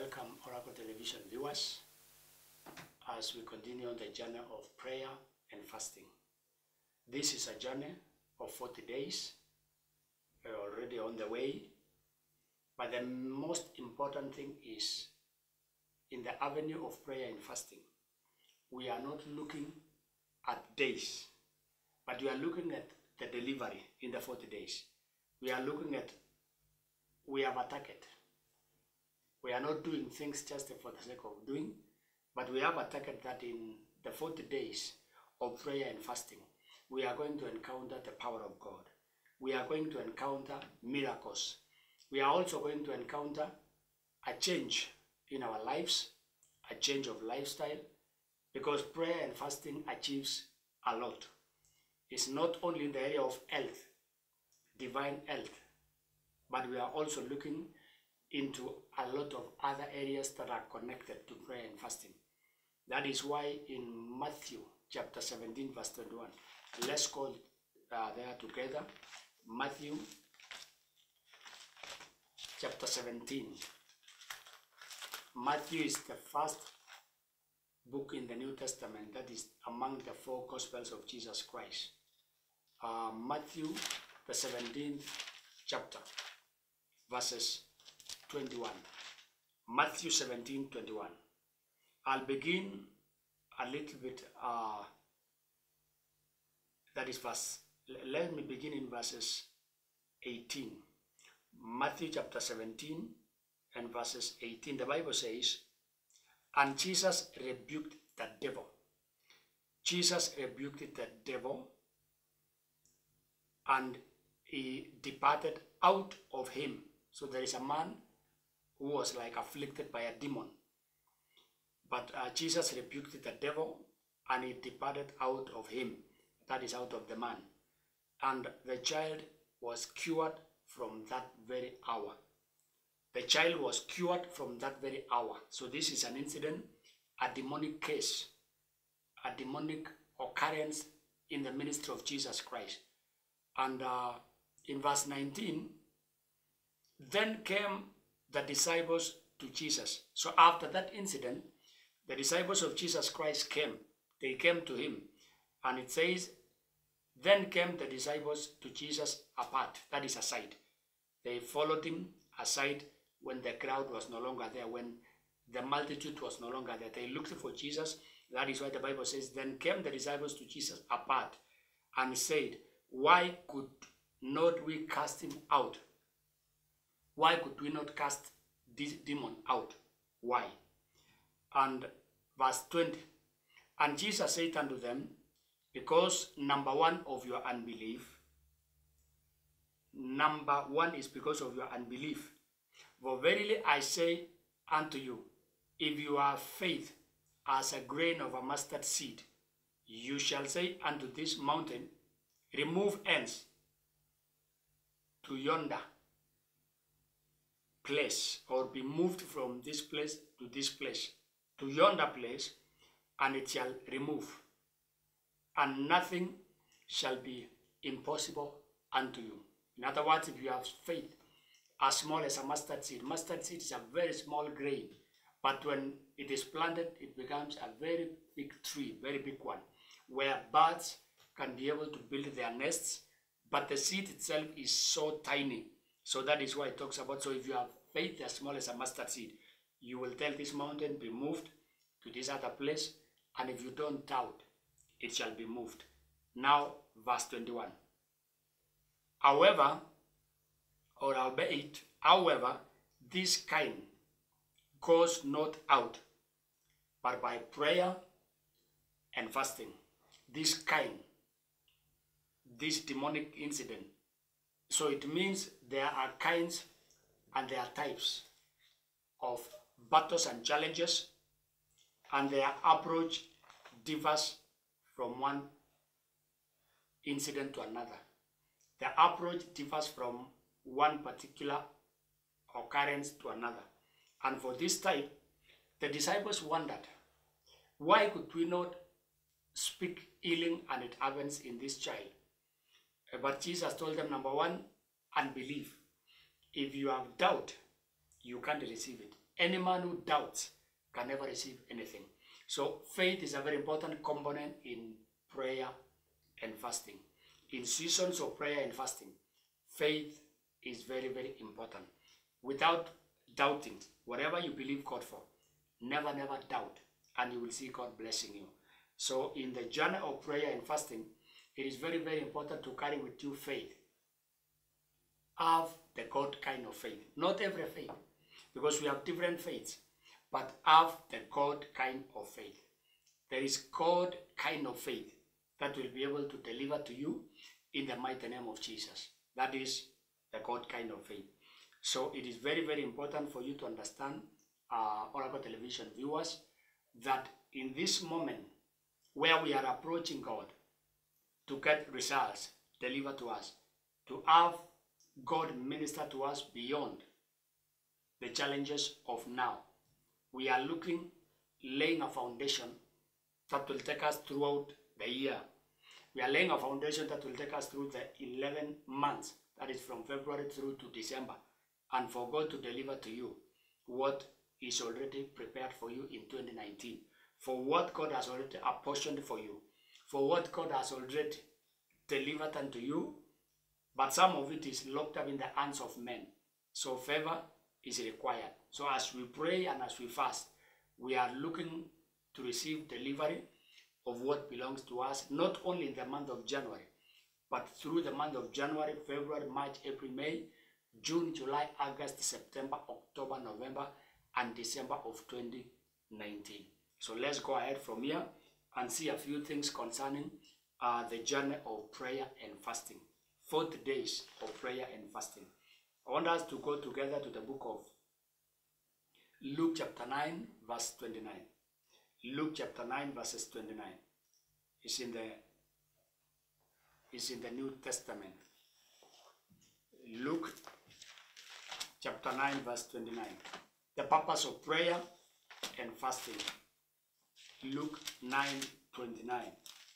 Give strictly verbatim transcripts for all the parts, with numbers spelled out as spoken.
welcome Oracle Television viewers as we continue on the journey of prayer and fasting. This is a journey of forty days. We're already on the way, but the most important thing is in the avenue of prayer and fasting, we are not looking at days, but we are looking at the delivery in the forty days. We are looking at, we have a target. We are not doing things just for the sake of doing, but we have a target that in the forty days of prayer and fasting, we are going to encounter the power of God. We are going to encounter miracles. We are also going to encounter a change in our lives, a change of lifestyle, because prayer and fasting achieves a lot. It's not only in the area of health, divine health, but we are also looking into a lot of other areas that are connected to prayer and fasting. That is why in Matthew chapter seventeen verse twenty-one, let's go uh, there together. Matthew chapter seventeen. Matthew is the first book in the New Testament that is among the four Gospels of Jesus Christ. Uh, Matthew the seventeenth chapter, verses twenty-one. Matthew seventeen, twenty-one. I'll begin a little bit, uh, that is verse, let me begin in verses eighteen. Matthew chapter seventeen and verses eighteen. The Bible says, and Jesus rebuked the devil. Jesus rebuked the devil, and he departed out of him. So there is a man who was like afflicted by a demon. But uh, Jesus rebuked the devil, and he departed out of him. That is out of the man. And the child was cured from that very hour. The child was cured from that very hour. So this is an incident, a demonic case, a demonic occurrence in the ministry of Jesus Christ. And uh, in verse nineteen, then came the disciples to Jesus. So after that incident, the disciples of Jesus Christ came. They came to him. And it says, then came the disciples to Jesus apart. That is aside. They followed him aside when the crowd was no longer there, when the multitude was no longer there. They looked for Jesus. That is why the Bible says, then came the disciples to Jesus apart and said, why could not we cast him out? Why could we not cast this demon out? Why? And verse twenty, and Jesus said unto them, because number one of your unbelief, number one is because of your unbelief. For verily I say unto you, if you have faith as a grain of a mustard seed, you shall say unto this mountain, remove hence to yonder place, or be moved from this place to this place, to yonder place, and it shall remove. And nothing shall be impossible unto you. In other words, if you have faith as small as a mustard seed, mustard seed is a very small grain, but when it is planted, it becomes a very big tree, very big one, where birds can be able to build their nests, but the seed itself is so tiny. So that is why it talks about, so if you have faith as small as a mustard seed, you will tell this mountain, be moved to this other place, and if you don't doubt, it shall be moved. Now, verse twenty-one. However, or albeit, however, this kind goes not out, but by prayer and fasting. This kind, this demonic incident. So it means there are kinds and there are types of battles and challenges, and their approach differs from one incident to another. The approach differs from one particular occurrence to another. And for this type, the disciples wondered, why could we not speak healing and it happens in this child? But Jesus told them, number one, unbelief. If you have doubt, you can't receive it. any man who doubts can never receive anything. So faith is a very important component in prayer and fasting. In seasons of prayer and fasting, faith is very, very important. Without doubting, whatever you believe God for, never, never doubt, and you will see God blessing you. So in the journey of prayer and fasting, it is very, very important to carry with you faith. Have the God kind of faith. Not every faith, because we have different faiths, but have the God kind of faith. There is God kind of faith that will be able to deliver to you in the mighty name of Jesus. That is the God kind of faith. So it is very, very important for you to understand, uh, Oracle Television viewers, that in this moment where we are approaching God to get results delivered to us, to have God minister to us beyond the challenges of now, we are looking, laying a foundation that will take us throughout the year. We are laying a foundation that will take us through the eleven months, that is from February through to December, and for God to deliver to you what is already prepared for you in twenty nineteen, for what God has already apportioned for you, for what God has already delivered unto you, but some of it is locked up in the hands of men. So favor is required. So as we pray and as we fast, we are looking to receive delivery of what belongs to us, not only in the month of January, but through the month of January, February, March, April, May, June, July, August, September, October, November, and December of twenty nineteen. So let's go ahead from here and see a few things concerning uh, the journey of prayer and fasting. forty days of prayer and fasting. I want us to go together to the book of Luke chapter nine, verse twenty-nine. Luke chapter nine, verses twenty-nine. It's in the, it's in the New Testament. Luke chapter nine, verse twenty-nine. The purpose of prayer and fasting. Luke nine, twenty-nine.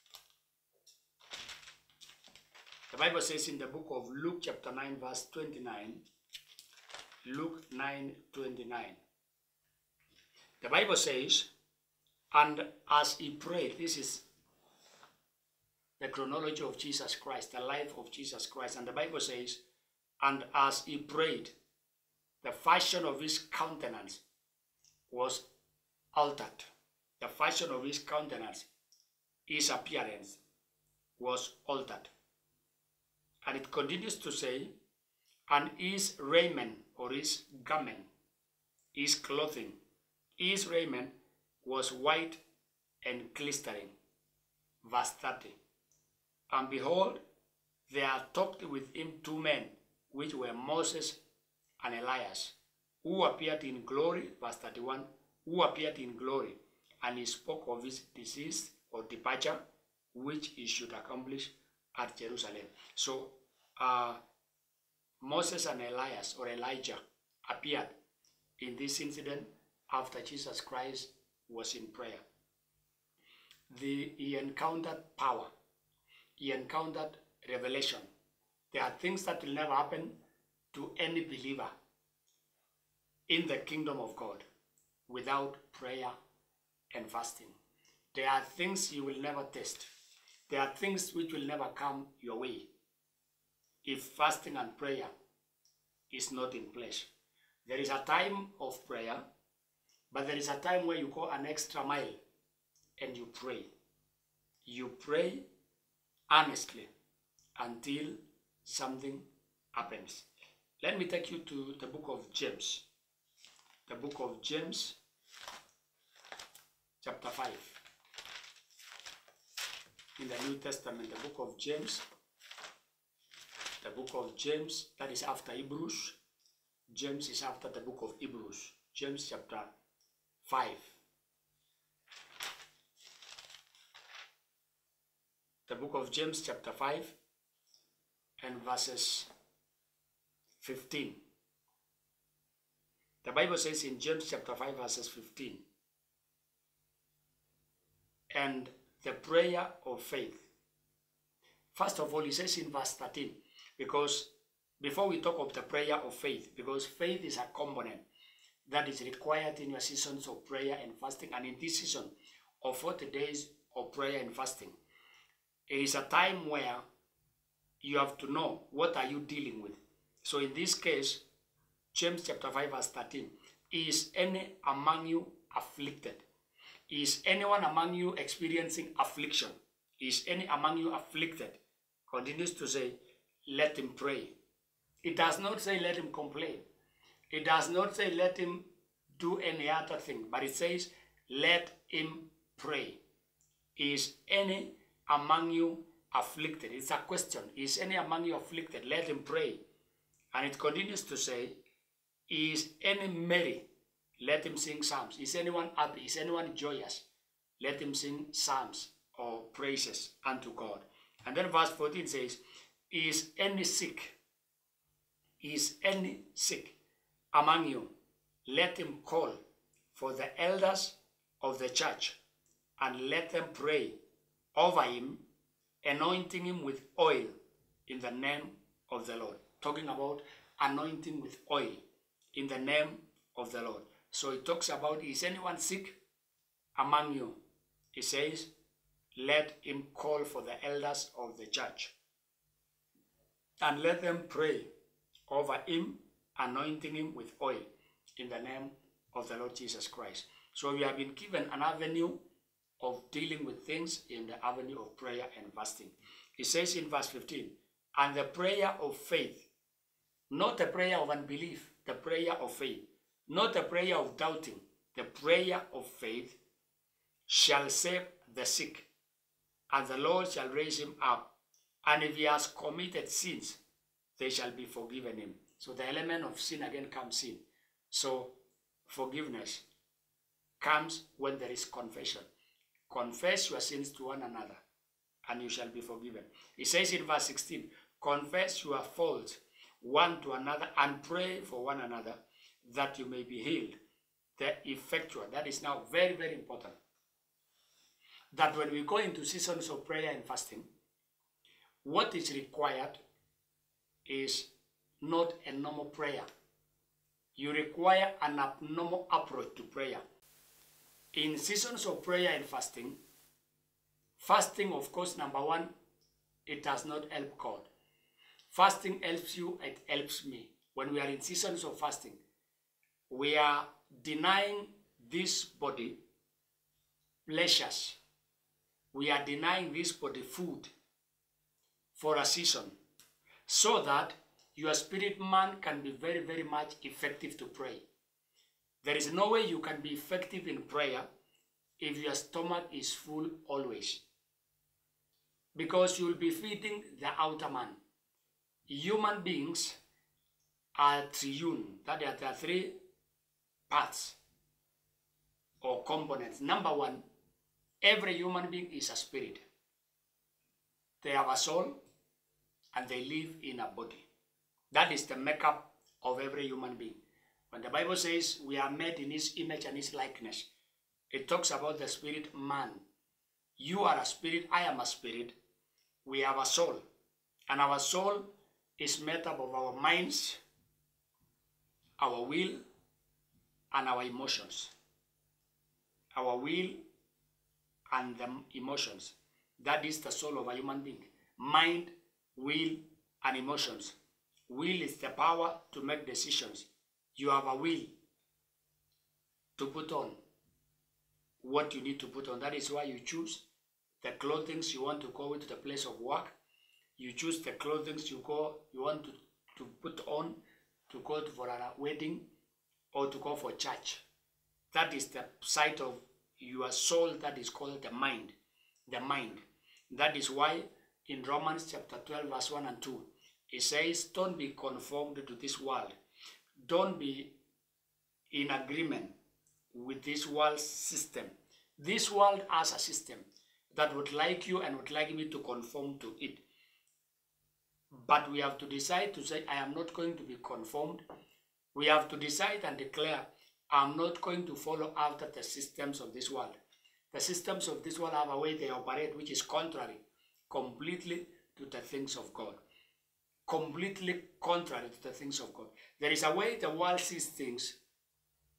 The Bible says in the book of Luke chapter nine, verse twenty-nine, Luke nine, twenty-nine. The Bible says, and as he prayed, this is the chronology of Jesus Christ, the life of Jesus Christ. And the Bible says, and as he prayed, the fashion of his countenance was altered. The fashion of his countenance, his appearance was altered. And it continues to say, and his raiment or his garment, his clothing, his raiment was white and glistering. Verse thirty. And behold, there talked with him two men, which were Moses and Elias, who appeared in glory, verse thirty-one, who appeared in glory, and he spoke of his decease or departure, which he should accomplish at Jerusalem. So uh, Moses and Elias or Elijah appeared in this incident after Jesus Christ was in prayer. The, he encountered power. He encountered revelation. There are things that will never happen to any believer in the kingdom of God without prayer and fasting. There are things you will never taste. There are things which will never come your way if fasting and prayer is not in place. There is a time of prayer, but there is a time where you go an extra mile and you pray. You pray earnestly until something happens. Let me take you to the book of James. The book of James, chapter five. In the New Testament, the book of James, the book of James, that is after Hebrews. James is after the book of Hebrews. James chapter five. The book of James chapter five and verses fifteen. The Bible says in James chapter five verses fifteen, and the prayer of faith. First of all, he says in verse thirteen, because before we talk of the prayer of faith, because faith is a component, that is required in your seasons of prayer and fasting. And in this season of forty days of prayer and fasting, it is a time where you have to know what are you dealing with. So in this case, James chapter five verse thirteen, is any among you afflicted? Is anyone among you experiencing affliction? Is any among you afflicted? Continues to say, let him pray. It does not say let him complain. It does not say let him do any other thing, but it says let him pray. Is any among you afflicted? It's a question. Is any among you afflicted? Let him pray. And it continues to say, is any merry? Let him sing psalms. Is anyone happy? Is anyone joyous? Let him sing psalms or praises unto God. And then verse fourteen says, is any sick? Is any sick among you? Let him call for the elders of the church, and let them pray over him, anointing him with oil in the name of the Lord. Talking about anointing with oil in the name of the Lord. So it talks about, is anyone sick among you? He says, let him call for the elders of the church, and let them pray over him, anointing him with oil in the name of the Lord Jesus Christ. So we have been given an avenue of dealing with things in the avenue of prayer and fasting. It says in verse fifteen, and the prayer of faith, not the prayer of unbelief, the prayer of faith, not the prayer of doubting, the prayer of faith shall save the sick, and the Lord shall raise him up. And if he has committed sins, they shall be forgiven him. So the element of sin again comes in. So forgiveness comes when there is confession. Confess your sins to one another, and you shall be forgiven. It says in verse sixteen, confess your faults one to another and pray for one another that you may be healed. The effectual, that is now very, very important. That when we go into seasons of prayer and fasting, what is required is not a normal prayer. You require an abnormal approach to prayer. In seasons of prayer and fasting, fasting, of course, number one, it does not help God. Fasting helps you, it helps me. When we are in seasons of fasting, we are denying this body pleasures. We are denying this body food for a season, so that your spirit man can be very, very much effective to pray. There is no way you can be effective in prayer if your stomach is full always, because you will be feeding the outer man. Human beings are triune, that there are three parts or components. Number one, every human being is a spirit. They have a soul and they live in a body. That is the makeup of every human being. When the Bible says we are made in his image and his likeness, it talks about the spirit man. You are a spirit, I am a spirit. We have a soul, and our soul is made up of our minds, our will, and our emotions. Our will and the emotions. That is the soul of a human being. Mind, will, and emotions. Will is the power to make decisions. You have a will to put on what you need to put on. That is why you choose the clothing you want to go into the place of work. You choose the clothing you go you want to, to put on to go for a wedding or to go for church. That is the side of your soul that is called the mind. The mind. That is why in Romans chapter twelve verse one and two, it says, don't be conformed to this world. Don't be in agreement with this world system. This world has a system that would like you and would like me to conform to it. But we have to decide to say, I am not going to be conformed. We have to decide and declare, I'm not going to follow after the systems of this world. The systems of this world have a way they operate which is contrary completely to the things of God. Completely contrary to the things of God. There is a way the world sees things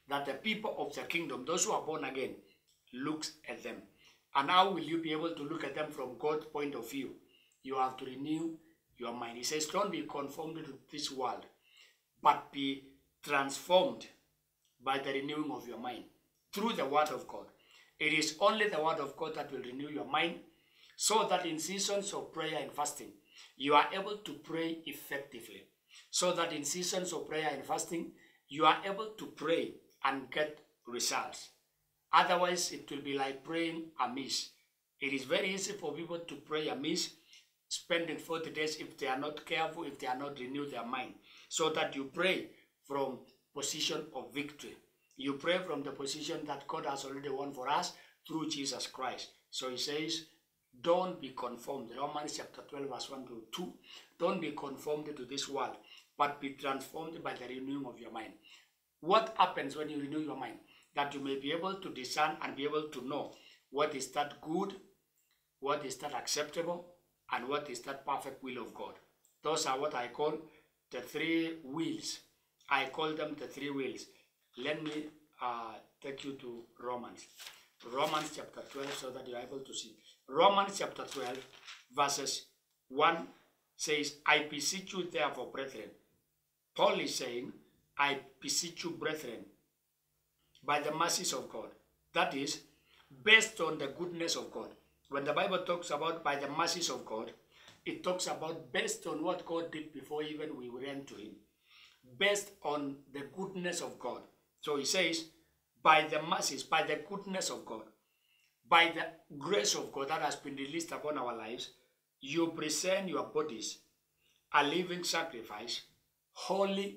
that the people of the kingdom, those who are born again, looks at them. And how will you be able to look at them from God's point of view? You have to renew your mind. He says, don't be conformed to this world, but be transformed by the renewing of your mind through the word of God. It is only the word of God that will renew your mind, so that in seasons of prayer and fasting, you are able to pray effectively. So that in seasons of prayer and fasting, you are able to pray and get results. Otherwise, it will be like praying amiss. It is very easy for people to pray amiss, spending forty days if they are not careful, if they are not renew their mind. So that you pray from position of victory. You pray from the position that God has already won for us through Jesus Christ. So he says, don't be conformed. Romans chapter twelve, verse one to two. Don't be conformed to this world, but be transformed by the renewing of your mind. What happens when you renew your mind? That you may be able to discern and be able to know what is that good, what is that acceptable, and what is that perfect will of God. Those are what I call the three wills. I call them the three wills. Let me uh, take you to Romans. Romans chapter twelve, so that you are able to see. Romans chapter twelve, verses one says, I beseech you therefore, brethren. Paul is saying, I beseech you, brethren, by the mercies of God. That is, based on the goodness of God. When the Bible talks about by the mercies of God, it talks about based on what God did before even we ran to him. Based on the goodness of God. So he says, by the mercies, by the goodness of God, by the grace of God that has been released upon our lives, you present your bodies a living sacrifice, holy,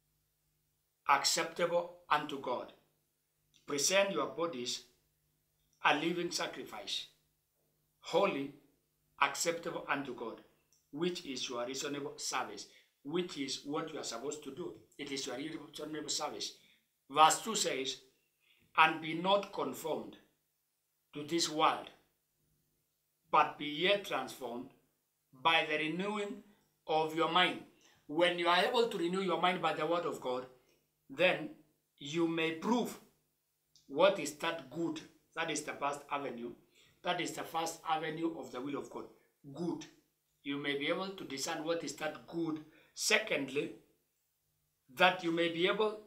acceptable unto God. Present your bodies a living sacrifice, holy, acceptable unto God, which is your reasonable service, which is what you are supposed to do. It is your reasonable service. Verse two says, and be not conformed to this world, but be yet transformed by the renewing of your mind. When you are able to renew your mind by the word of God, then you may prove what is that good. That is the first avenue. That is the first avenue of the will of God. Good. You may be able to discern what is that good. Secondly, that you may be able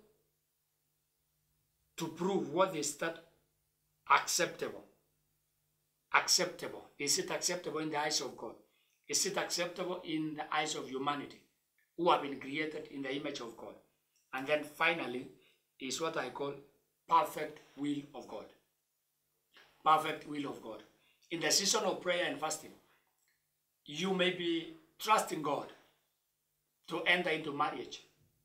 to prove what is that acceptable. Acceptable. Is it acceptable in the eyes of God? Is it acceptable in the eyes of humanity, who have been created in the image of God? And then finally, is what I call perfect will of God. Perfect will of God. In the season of prayer and fasting, you may be trusting God to enter into marriage.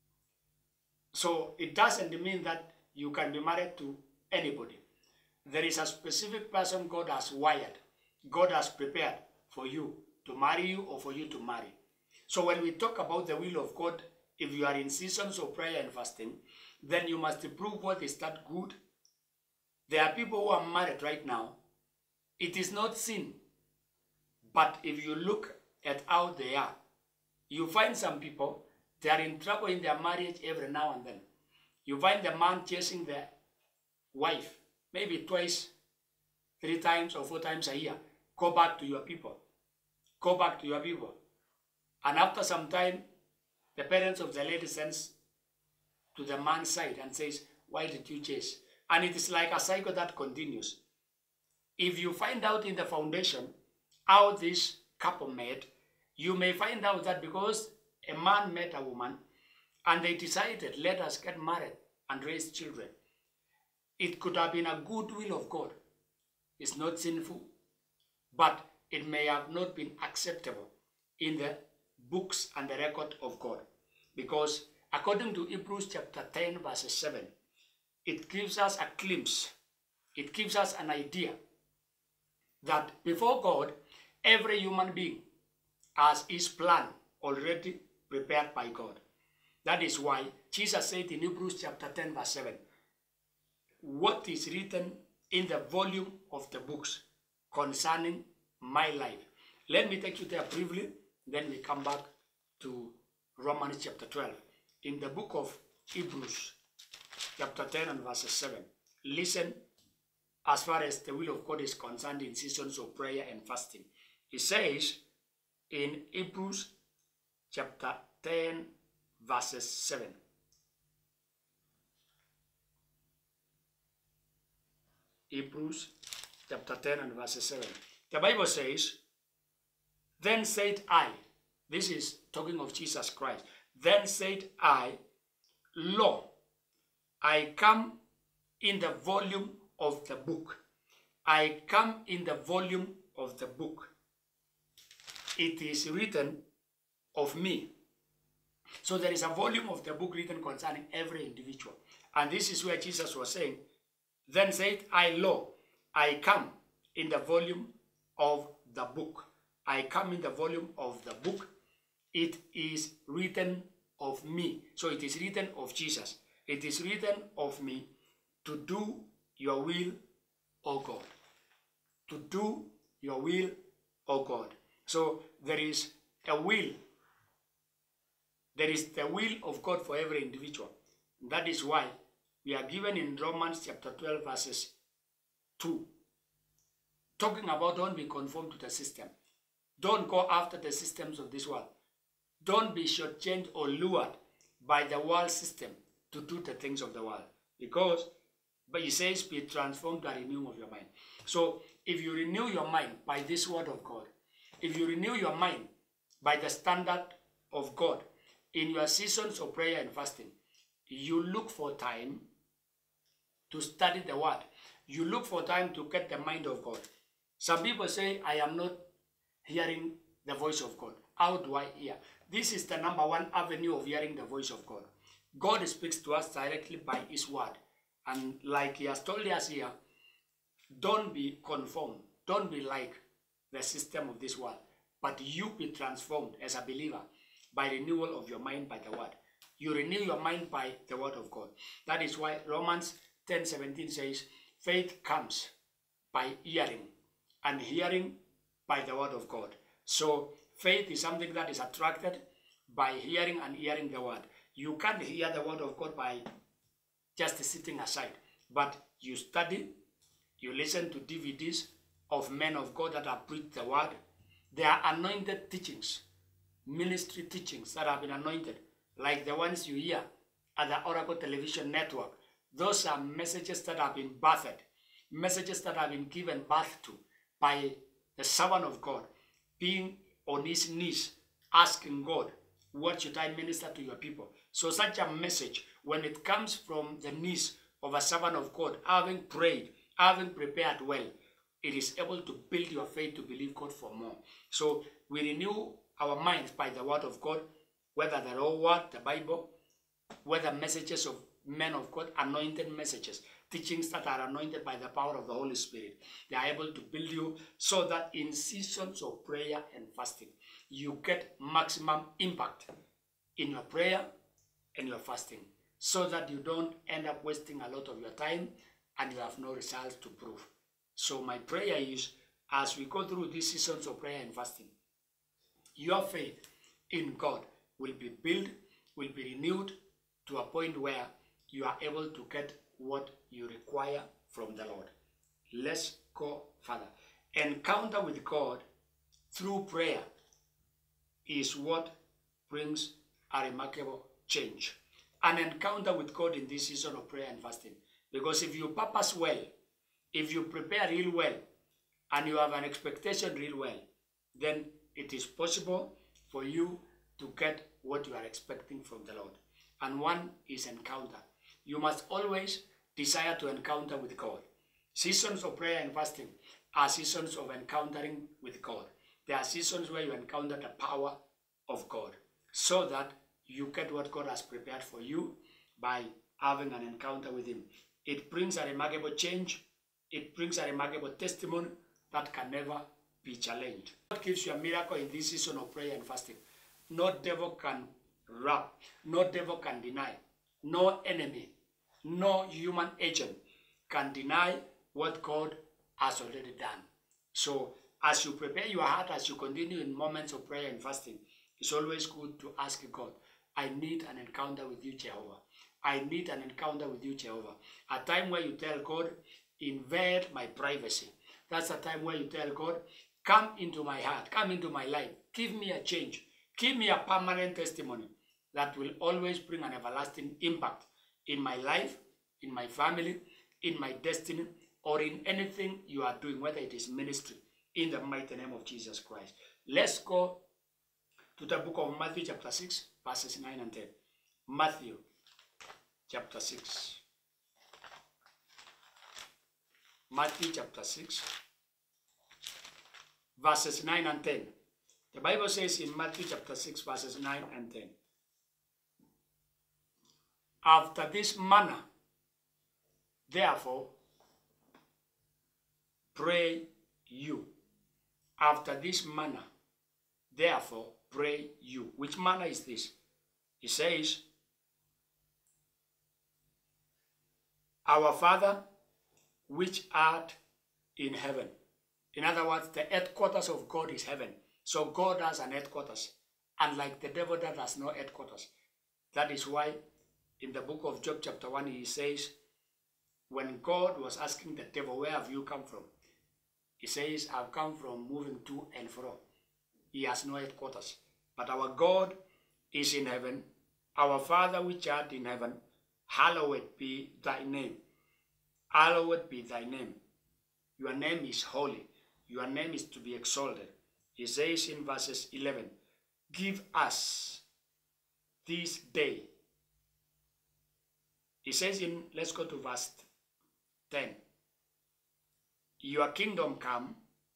So it doesn't mean that you can be married to anybody. There is a specific person God has wired. God has prepared for you to marry you or for you to marry. So when we talk about the will of God, if you are in seasons of prayer and fasting, then you must prove what is that good. There are people who are married right now. It is not sin. But if you look at how they are, you find some people, they are in trouble in their marriage every now and then. You find the man chasing the wife, maybe twice, three times or four times a year. Go back to your people. Go back to your people. And after some time, the parents of the lady sends to the man's side and says, why did you chase? And it is like a cycle that continues. If you find out in the foundation how this couple met, you may find out that because a man met a woman and they decided, let us get married and raise children. It could have been a good will of God. It's not sinful, but it may have not been acceptable in the books and the record of God. Because according to Hebrews chapter ten, verse seven, it gives us a glimpse, it gives us an idea that before God, every human being has his plan already prepared by God. That is why Jesus said in Hebrews chapter ten, verse seven, what is written in the volume of the books concerning my life. Let me take you there briefly, then we come back to Romans chapter twelve. In the book of Hebrews, chapter ten and verse seven. Listen as far as the will of God is concerned in seasons of prayer and fasting. It says in Hebrews chapter ten verses seven. Hebrews chapter ten and verse seven. The Bible says, then said I, this is talking of Jesus Christ, then said I, lo, I come in the volume of the book. I come in the volume of the book. It is written of me. So there is a volume of the book written concerning every individual. And this is where Jesus was saying, then said I, lo, I come in the volume of the book. I come in the volume of the book. It is written of me. So it is written of Jesus. It is written of me to do your will, O God. To do your will, O God. So there is a will. There is the will of God for every individual. That is why we are given in Romans chapter twelve verses two. Talking about don't be conformed to the system. Don't go after the systems of this world. Don't be shortchanged or lured by the world system to do the things of the world. Because, but he says, be transformed by renewing of your mind. So, if you renew your mind by this word of God, if you renew your mind by the standard of God in your seasons of prayer and fasting, you look for time to study the word. You look for time to get the mind of God. Some people say, I am not hearing the voice of God. How do I hear? This is the number one avenue of hearing the voice of God. God speaks to us directly by his word. And like he has told us here, don't be conformed. Don't be like the system of this world. But you be transformed as a believer by renewal of your mind by the word. You renew your mind by the word of God. That is why Romans ten seventeen says, faith comes by hearing, and hearing by the word of God. So faith is something that is attracted by hearing and hearing the word. You can't hear the word of God by just sitting aside, but you study, you listen to D V Ds of men of God that have preached the word. They are anointed teachings, ministry teachings that have been anointed, like the ones you hear at the Oracle Television Network. Those are messages that have been birthed, messages that have been given birth to by the servant of God, being on his knees, asking God, what should I minister to your people? So such a message, when it comes from the knees of a servant of God, having prayed, having prepared well, it is able to build your faith to believe God for more. So we renew our minds by the word of God, whether the raw word, the Bible, whether messages of men of God, anointed messages, teachings that are anointed by the power of the Holy Spirit. They are able to build you so that in seasons of prayer and fasting, you get maximum impact in your prayer and your fasting, so that you don't end up wasting a lot of your time and you have no results to prove. So my prayer is, as we go through these seasons of prayer and fasting, your faith in God will be built, will be renewed to a point where you are able to get what you require from the Lord. Let's go further. Encounter with God through prayer is what brings a remarkable change. An encounter with God in this season of prayer and fasting. Because if you purpose well, if you prepare real well, and you have an expectation real well, then it is possible for you to get what you are expecting from the Lord. And one is encounter. You must always desire to encounter with God. Seasons of prayer and fasting are seasons of encountering with God. There are seasons where you encounter the power of God, so that you get what God has prepared for you by having an encounter with him. It brings a remarkable change. It brings a remarkable testimony that can never be challenged. God gives you a miracle in this season of prayer and fasting. No devil can rob, no devil can deny, no enemy, no human agent can deny what God has already done. So as you prepare your heart, as you continue in moments of prayer and fasting, it's always good to ask God, I need an encounter with you, Jehovah. I need an encounter with you, Jehovah. A time where you tell God, invade my privacy. That's a time where you tell God, come into my heart, come into my life. Give me a change. Give me a permanent testimony that will always bring an everlasting impact in my life, in my family, in my destiny, or in anything you are doing, whether it is ministry, in the mighty name of Jesus Christ. Let's go to the book of Matthew chapter six, verses nine and ten. Matthew chapter six. Matthew chapter six, verses nine and ten. The Bible says in Matthew chapter six, verses nine and ten. After this manner, therefore, pray you. After this manner, therefore, pray you. Which manner is this? He says, Our Father, which art in heaven. In other words, the headquarters of God is heaven. So God has an headquarters. Unlike the devil that has no headquarters. That is why in the book of Job chapter one, he says, when God was asking the devil, where have you come from? He says, I've come from moving to and fro. He has no headquarters. But our God is in heaven. Our Father which art in heaven, hallowed be thy name. Hallowed be thy name. Your name is holy. Your name is to be exalted. He says in verses eleven, give us this day. He says in, let's go to verse ten. Your kingdom come,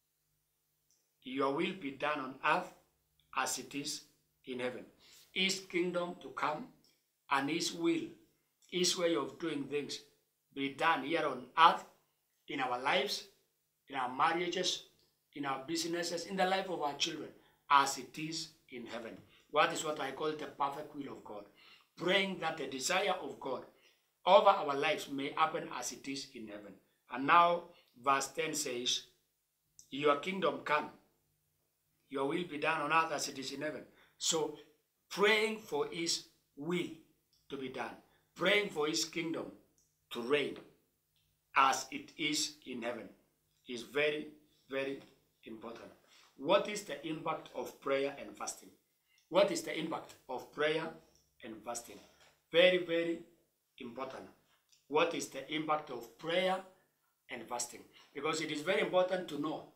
your will be done on earth as it is in heaven. His kingdom to come and his will, his way of doing things be done here on earth, in our lives, in our marriages, in our businesses, in the life of our children, as it is in heaven. What is what I call the perfect will of God. Praying that the desire of God over our lives may happen as it is in heaven. And now, verse ten says, your kingdom come, your will be done on earth as it is in heaven. So, praying for his will to be done, praying for his kingdom to reign as it is in heaven is very, very important. What is the impact of prayer and fasting? What is the impact of prayer and fasting? Very, very important. What is the impact of prayer and fasting? Because it is very important to know,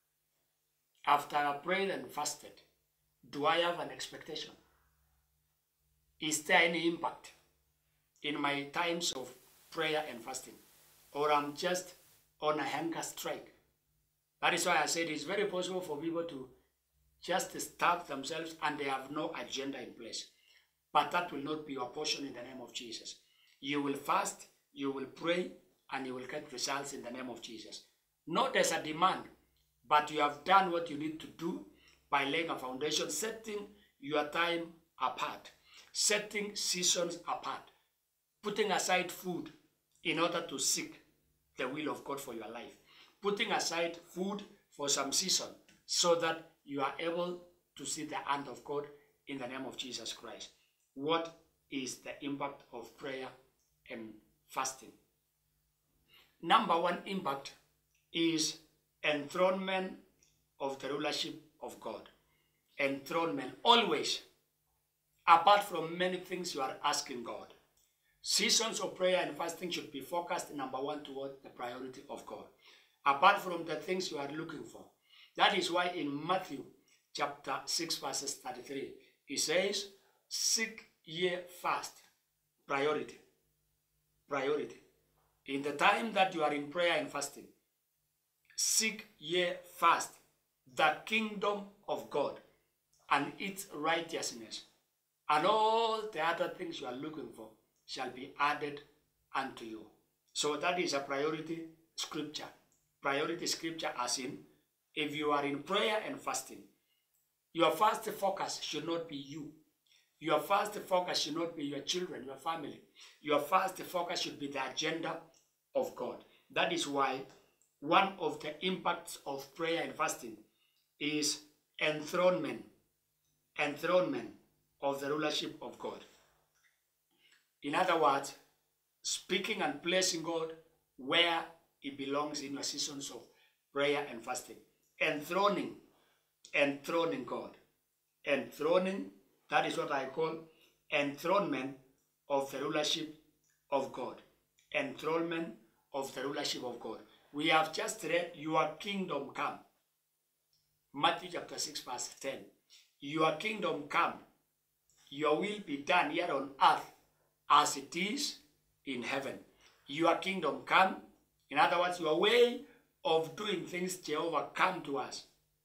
after I prayed and fasted, do I have an expectation? Is there any impact in my times of prayer and fasting? Or I'm just on a hunger strike? That is why I said it's very possible for people to just starve themselves and they have no agenda in place. But that will not be your portion in the name of Jesus. You will fast, you will pray, and you will get results in the name of Jesus. Not as a demand, but you have done what you need to do by laying a foundation, setting your time apart, setting seasons apart, putting aside food in order to seek the will of God for your life, putting aside food for some season so that you are able to see the hand of God in the name of Jesus Christ. What is the impact of prayer and fasting? Number one impact is enthronement of the rulership of God. Enthronement, always, apart from many things you are asking God. Seasons of prayer and fasting should be focused, number one, toward the priority of God, apart from the things you are looking for. That is why in Matthew chapter six, verses thirty-three, he says, seek ye first, priority, priority. In the time that you are in prayer and fasting, seek ye first the kingdom of God and its righteousness, and all the other things you are looking for shall be added unto you. So that is a priority scripture. Priority scripture as in, if you are in prayer and fasting, your first focus should not be you. Your first focus should not be your children, your family. Your first focus should be the agenda of God. That is why one of the impacts of prayer and fasting is enthronement, enthronement of the rulership of God. In other words, speaking and placing God where He belongs in your seasons of prayer and fasting. Enthroning, enthroning God. Enthroning, that is what I call enthronement of the rulership of God. Enthronement of the rulership of God. We have just read, your kingdom come. Matthew chapter six verse ten. Your kingdom come. Your will be done here on earth as it is in heaven. Your kingdom come. In other words, your way of doing things, Jehovah, come to us.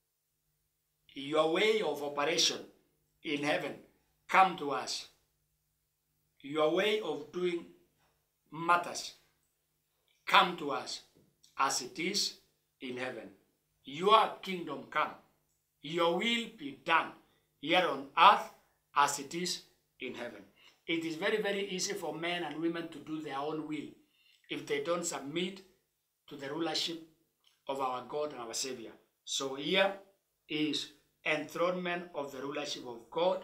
Your way of operation in heaven, come to us. Your way of doing matters, come to us as it is in heaven. Your kingdom come. Your will be done here on earth as it is in heaven. It is very, very easy for men and women to do their own will if they don't submit to the rulership of our God and our Savior. So here is enthronement of the rulership of God.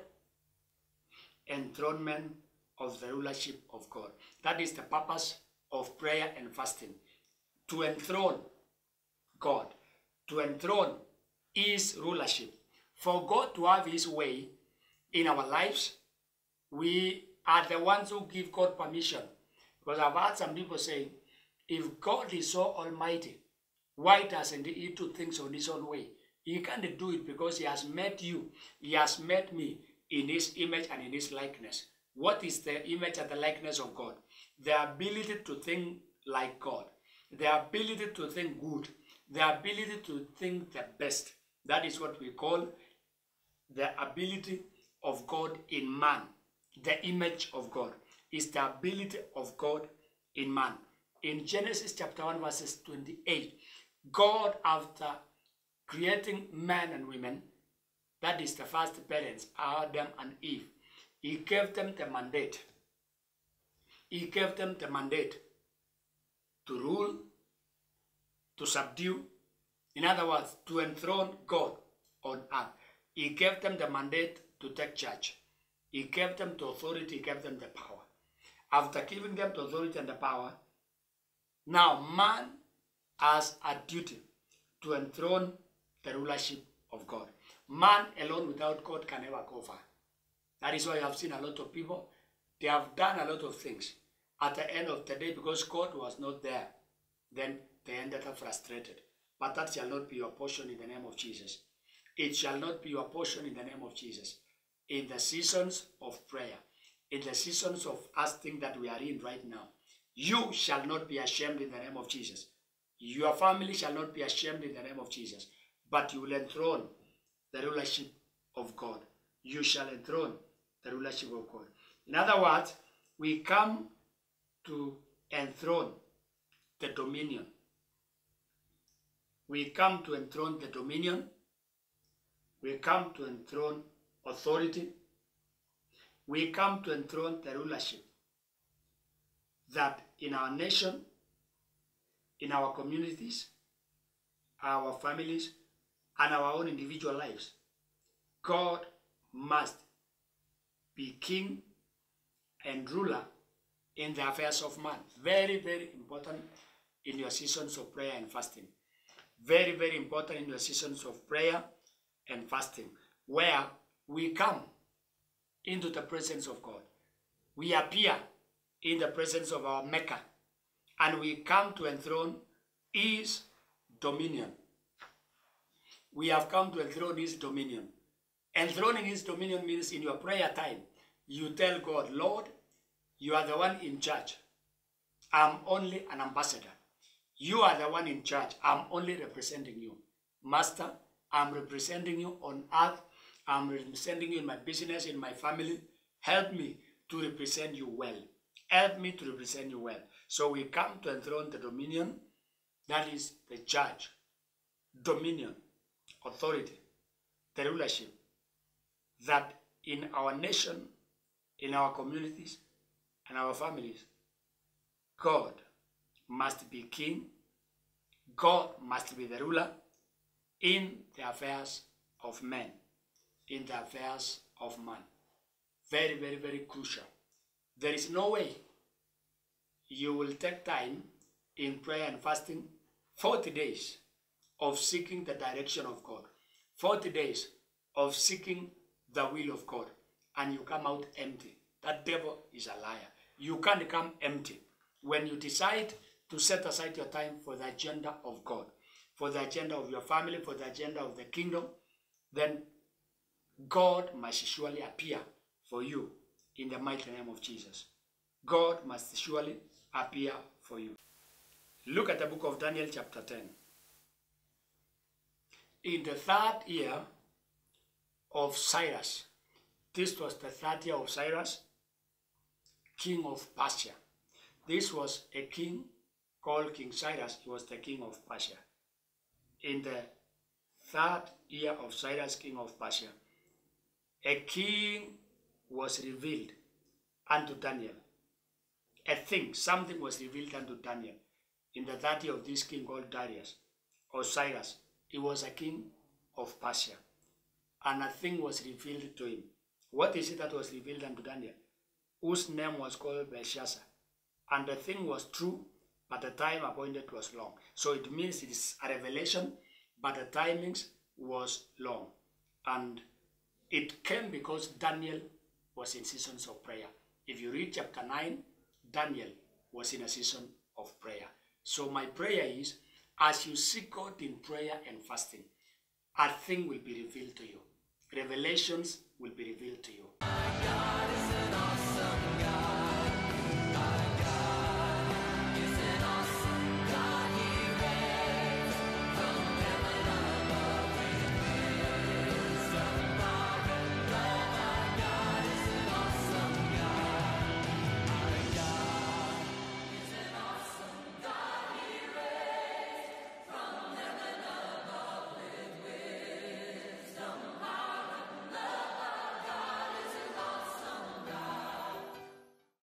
Enthronement of the rulership of God. That is the purpose of prayer and fasting. To enthrone God. To enthrone His rulership. For God to have His way in our lives, we are the ones who give God permission. Because I've heard some people say, if God is so almighty, why doesn't He do things on His own way? He can't do it because He has made you, He has made me in His image and in His likeness. What is the image and the likeness of God? The ability to think like God. The ability to think good. The ability to think the best. That is what we call the ability of God in man. The image of God is the ability of God in man. In Genesis chapter one verses twenty-eight, God, after creating man and women, that is the first parents, Adam and Eve, He gave them the mandate. He gave them the mandate to rule, to subdue, in other words, to enthrone God on earth. He gave them the mandate to take charge. He gave them the authority, He gave them the power. After giving them the authority and the power, now man has a duty to enthrone the rulership of God. Man alone without God can never go far. That is why you have seen a lot of people, they have done a lot of things. At the end of the day, because God was not there, then they ended up frustrated. But that shall not be your portion in the name of Jesus. It shall not be your portion in the name of Jesus. In the seasons of prayer, in the seasons of fasting that we are in right now, you shall not be ashamed in the name of Jesus. Your family shall not be ashamed in the name of Jesus. But you will enthrone the rulership of God. You shall enthrone the rulership of God. In other words, we come to enthrone the dominion. We come to enthrone the dominion. We come to enthrone authority. We come to enthrone the rulership that in our nation, in our communities, our families, and our own individual lives, God must be king and ruler in the affairs of man. Very, very important in your seasons of prayer and fasting. Very, very important in your seasons of prayer and fasting, where we come into the presence of God. We appear in the presence of our Maker, and we come to enthrone His dominion. We have come to enthrone His dominion. Enthroning His dominion means in your prayer time, you tell God, Lord, you are the one in charge. I'm only an ambassador. You are the one in charge. I'm only representing you. Master, I'm representing you on earth. I'm representing you in my business, in my family. Help me to represent you well. Help me to represent you well. So we come to enthrone the dominion. That is the charge, dominion, authority, the rulership. That in our nation, in our communities, and our families, God must be king. God must be the ruler in the affairs of men, in the affairs of man. Very, very, very crucial. There is no way you will take time in prayer and fasting, forty days of seeking the direction of God, forty days of seeking the will of God, and you come out empty. That devil is a liar. You can't come empty. When you decide to set aside your time for the agenda of God, for the agenda of your family, for the agenda of the kingdom, then God must surely appear for you in the mighty name of Jesus. God must surely appear for you. Look at the book of Daniel chapter ten. In the third year of Cyrus, this was the third year of Cyrus, king of Persia. This was a king called King Cyrus. He was the king of Persia. In the third year of Cyrus, king of Persia, a king was revealed unto Daniel. A thing, something was revealed unto Daniel. In the third year of this king called Darius, or Cyrus, he was a king of Persia. And a thing was revealed to him. What is it that was revealed unto Daniel? Whose name was called Belshazzar. And the thing was true, but the time appointed was long. So it means it is a revelation, but the timings was long. And it came because Daniel was in seasons of prayer. If you read chapter nine, Daniel was in a season of prayer. So my prayer is, as you seek God in prayer and fasting, a thing will be revealed to you. Revelations will be revealed to you.